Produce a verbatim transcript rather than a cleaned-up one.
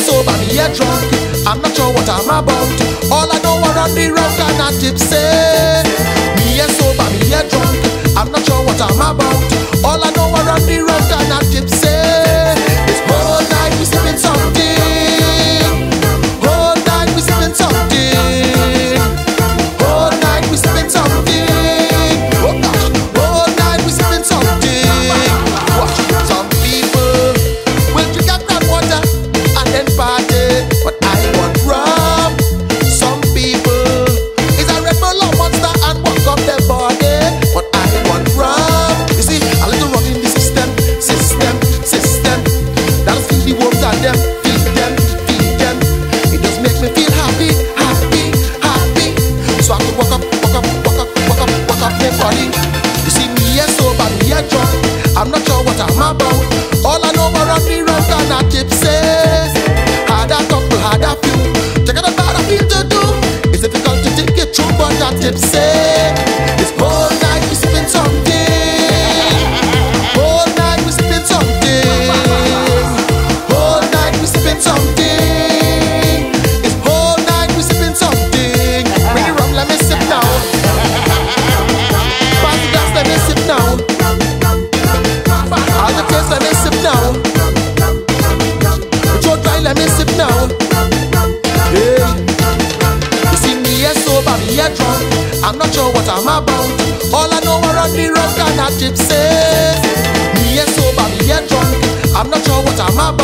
sober, me here drunk. I'm not sure what I'm about. All I know are on the road and a gypsy. Me here sober, me here drunk. I'm not sure what I'm about. All I know are on the road and a gypsy. This whole night we sipping something. Whole night we sipping something. Whole night we sipping something. Oh gosh, whole night we sipping something. Watch, some people will drink a crab water and then party, but I want rum. Some people is a Red Bull or Monster and walk up their body, but I want rum. You see, a little rum in the system, system, system. That'll feed the wolves and them, feed them, feed them. It just makes me feel happy, happy, happy. So I can walk up, walk up, walk up, walk up, walk up my body. You see me here sober, me here drunk. I'm not sure what I'm about. All I know are on the road and a gypsy. Had a couple, had a few. Check out the bad I feel to do. It's difficult to take it through, but a gypsy. This whole night we sipping something. Whole night we sipping something. Whole night we sipping something. This whole night we sipping something. Bring it rum, let me sip now. Pass the glass, let me sip now. All the taste, let me sip now. The throat dry, let me sip now. Yeah. You see me here sober, me here drunk. I'm not sure what I'm about. All I know are on the road and a gypsy. Me here sober, me here drunk. I'm not sure what I'm about.